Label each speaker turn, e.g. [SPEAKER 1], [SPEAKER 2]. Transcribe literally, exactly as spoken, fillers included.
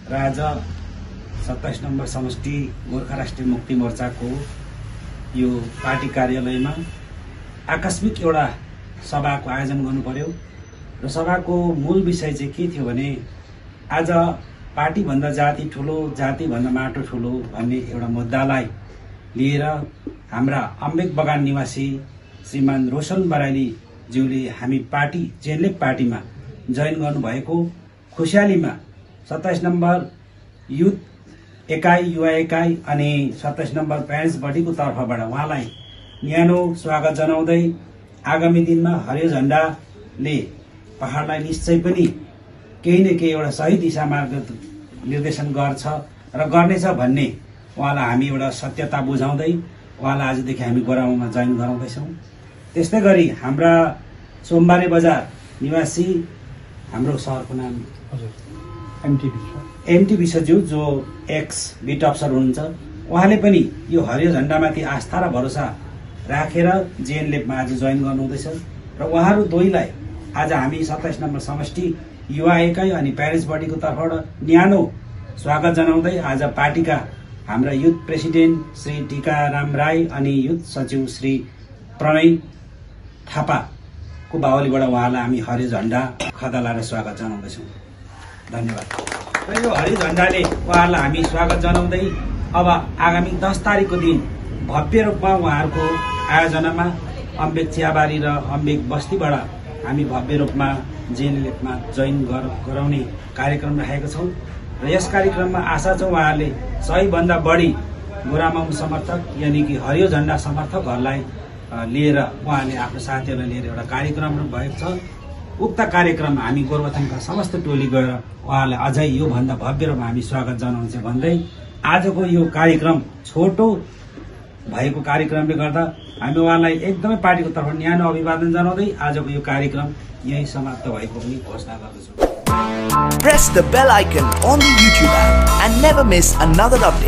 [SPEAKER 1] र आज सत्ताइस नम्बर समष्टि गोर्खा राष्ट्रिय मुक्ति मोर्चाको यो पार्टी कार्यालयमा आकस्मिक एउटा सभाको आयोजन गर्नु पर्यो र सभाको मूल विषय चाहिँ के थियो भने आज पार्टी भन्दा जाति ठुलो, जाति भन्दा माटो ठुलो भन्ने एउटा मुद्दालाई लिएर हाम्रा अम्बेक बगान निवासी श्रीमान रोशन बराइली ज्यूले हामी पार्टी जेनलेप पार्टीमा जोइन गर्नुभएको खुसियालीमा सत्ताइस नम्बर युथ एकाइ युवा एकाइ अनि सत्ताइस नम्बर प्यारेन्ट्स बडीको तर्फबाट उहाँलाई न्यानो स्वागत जनाउँदै आगामी दिनमा हरियो झण्डाले पहाडलाई निश्चय पनि केही न केही एउटा सही दिशा मार्ग निर्देशन गर्छ र गर्नेछ भन्ने उहाँलाई हामी एउटा सत्यता बुझाउँदै उहाँलाई आजदेखि हामी गोरामामा जोइन गराउँदैछौँ। त्यस्तै गरी हाम्रा सोमबारे बजार निवासी हाम्रो सहरको नाम एमटी विश्वज्यू जो एक्स बिट अफसर हुनुहुन्छ, उहाँले पनि यो हरियो झण्डामाथि आस्था र भरोसा राखेर जेएनलेपमा आज जोइन गर्नुहुँदैछ र उहाँहरू दुवैलाई आज हामी सत्ताइस नम्बर समष्टि युवा एकाइ अनि प्यारेन्ट्स बडीको तर्फबाट न्यानो स्वागत जनाउँदै आज पार्टीका हाम्रा युथ प्रेसिडेन्ट श्री टीकाराम राई अनि युथ सचिव श्री प्रणय थापाको बाहुलीबाट उहाँलाई हामी हरियो झण्डा खदा लाएर स्वागत जनाउँदैछौँ। धन्यवाद। र यो हरियो झण्डाले उहाँहरूलाई हामी स्वागत जनाउँदै अब आगामी दस तारिकको दिन भव्य रूपमा उहाँहरूको आयोजनामा अम्बेक चियाबारी र अम्बेक बस्तीबाट हामी भव्य रूपमा जेएनएलएफमा जोइन गराउने कार्यक्रम राखेका छौँ र यस कार्यक्रममा आशा छ उहाँहरूले सयभन्दा बढी गोरामाम समर्थक यानि कि हरियो झण्डा समर्थकहरूलाई लिएर उहाँले आफ्नो साथीहरूलाई लिएर एउटा कार्यक्रम भएको छ। उक्त कार्यक्रममा हामी गोरुबथानका समस्त टोली गएर उहाँलाई अझै योभन्दा भव्य रूपमा हामी स्वागत जनाउँछ भन्दै आजको यो कार्यक्रम छोटो भएको कारणले गर्दा हामी उहाँलाई एकदमै पार्टीको तर्फबाट न्यानो अभिवादन जनाउँदै आजको यो कार्यक्रम यही समाप्त भएको पनि घोषणा गर्दछु।
[SPEAKER 2] Press the bell icon on the YouTube app and never miss another update.